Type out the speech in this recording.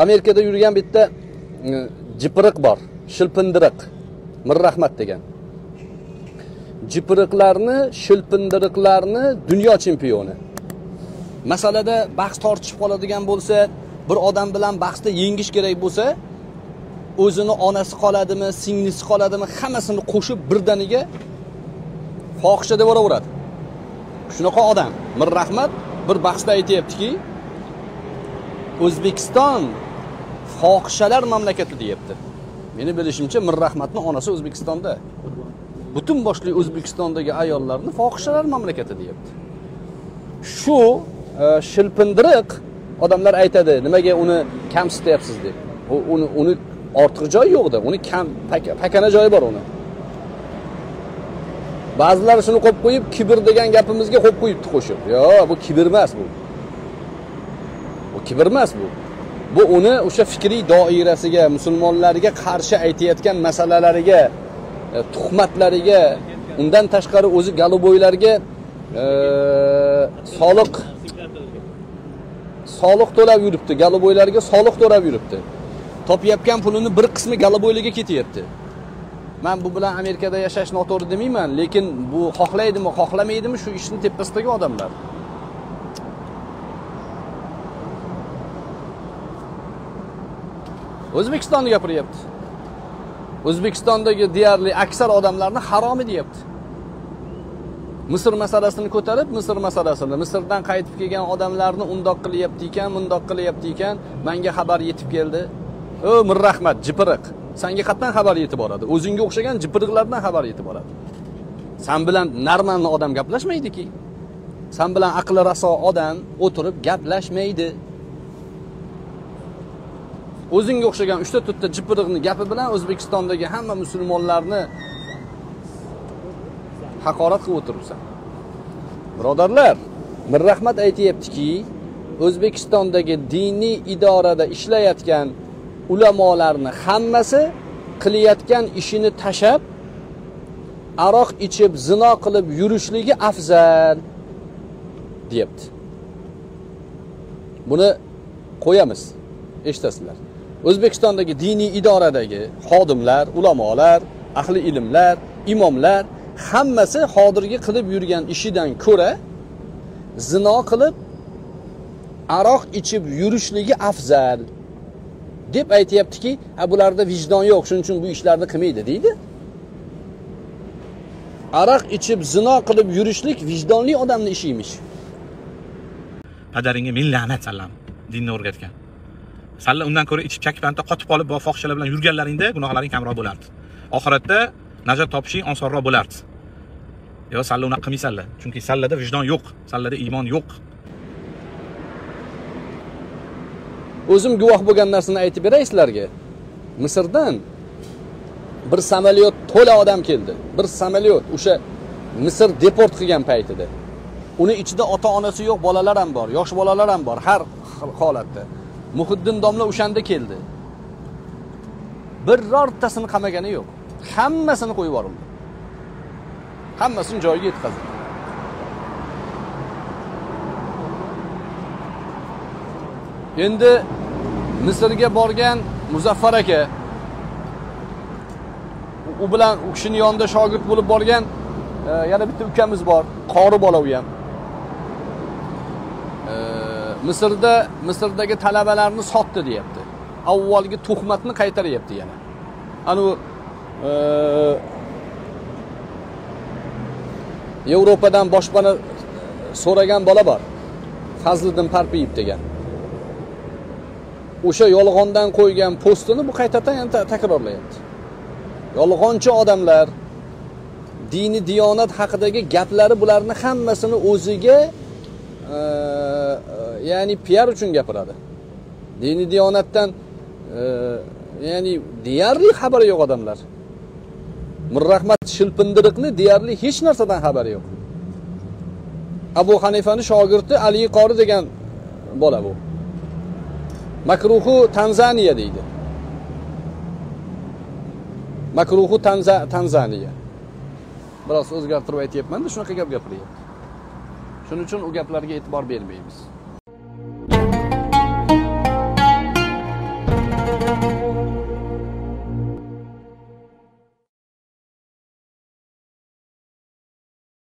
Amerikada yurgan bitta jipiriq bor, shilpindiriq, Mirrahmat degan. Jipiriqlarni, shilpindiriqlarni dunyo chempioni. Masalada bahs tortishib qoladigan bo'lsa, bir odam bilan bahsda yengish kerak bo'lsa, o'zini onasi qoladimi, singlisi qoladimi, hammasini qo'shib birdaniga fohisha deb uraveradi. Shunaqa odam. Mirrahmat bir bahsda aytayaptiki, O'zbekiston fohishalar mamlakati deyapti. Meni bilishimcha Mirrahmatning onasi O'zbekistonda. Butun boshli O'zbekistondagi ayollarni fohishalar mamlakati deyapti. Shu shilpindiriq odamlar aytadi, nimaga uni kamsityapsiz deb. Uni ortiq joyi yo'qda, uni kam pakana joyi bor uni. Ba'zilar shuni qo'yib qo'yib, kibr degan gapimizga qo'yib qo'yibdi qo'shib. Yo'q, bu kibr emas bu. Bu kibr emas bu. Bu uni o'sha fikriy doirasiga, musulmonlarga qarshi aytayotgan masalalariga, tuhmatlariga, undan tashqari o'zi galoboylarga soliq to'lab yuribdi, galoboylarga soliq to'lab yuribdi. Topayotgan pulini bir qismi galoboylarga ketyapti. Men bu bilan Amerikada yashash noto'g'ri demayman, lekin bu xohlaydimi, xohlamaydimi shu ishning tepasidagi odamlar. O'zbekistonni gapiryapti. O'zbekistondagi deyarli aksar odamlarni haromi deyapti. Misr masalasini ko'tarib, Misrdan qaytib kelgan odamlarni undoq qilyapti ekan, mundoq qilyapti ekan, menga xabar yetib keldi. O, Mirrahmat, jipiriq. Senga qatdan xabar yetib boradi? O'zingga o'xshagan jipiriqlardan xabar yetib boradi. Sen bilan normalni odam gaplashmaydi-ki. Sen bilan aqli raso odam o'tirib gaplashmaydi. O'zingga o'xshagan 3-4 ta jipiriqni gapi bilan O'zbekistondagi hamma musulmonlarni haqorat qilib o'tiribsan. Birodarlar, Mirrahmat aytayaptiki, O'zbekistondagi diniy idorada ishlayotgan ulamolarni hammasi qilayotgan ishini tashab, aroq ichib, zino qilib yurishligi afzal deyapti. Buni qo'yamiz, eshitasizlar. O'zbekistondagi diniy idoradagi xodimlar, ulamolar, ahli ilmlar, imomlar hammasi hozirgi qilib yurgan ishidan ko'ra zino qilib, aroq ichib yurishligi afzal deb aytayaptiki, bularda vijdon yo'q, shuning uchun bu ishlarni qilmaydi deydi. Aroq ichib zino qilib yurishlik vijdonli odamning ishiymiş. Padaringga men la'nat sallam, dinni o'rgatgan. Salla undan ko'ra ichib chakpanda qotib qolib va fohishalar bilan yurganlaringda gunohlaring kamroq bo'lardi. Oxiratda najot topishing osonroq bo'lardi. Yo, salla unaqa qilmaysanlar, chunki sallada vijdon yo'q, sallada iymon yo'q. O'zim guvoh bo'lgan narsani aytib beray sizlarga. Misrdan bir samolyot to'la odam keldi. Bir samolyot o'sha Misr deport qilgan paytida. Uni ichida ota-onasi yo'q bolalar ham bor, yosh bolalar ham bor, har holatda. Muhiddin domla o'shanda keldi. Birortasini qamagani yo'q. Hammasini qo'yib yuborildi. Hammasini joyiga yetkazdi. Endi Misrga borgan Muzaffar aka, u bilan u kishining yonida shogird bo'lib borgan yana bitta ukamiz bor, qori bola u ham. Misrdagi talabalarni sotdi deyapti. Avvalgi tuhmatni qaytaryapti yana. Anu Yevropadan boshpana so'ragan bola bor. Fazliddin Parpiyev degan. O'sha yolg'ondan qo'ygan postini bu qaytadan yana takrorlayapti. Yolg'onchi odamlar dini diyonat haqidagi gaplari bularni hammasini o'ziga ya'ni PR uchun gapiradi. Dini diyonatdan ya'ni deyarli xabari yo'q odamlar. Mirrahmat shilpindiriqni deyarli hech narsadan xabari yo'q. Abu Hanifani shogirdi Ali Qori degan bola bu. Makruhu Tanzaniya deydi. Makruhu Tanzaniya. Biroz o'zgartirib aytayapman-da, shunaqa gap gapiryapti. Shuning uchun u gaplarga e'tibor bermaymiz.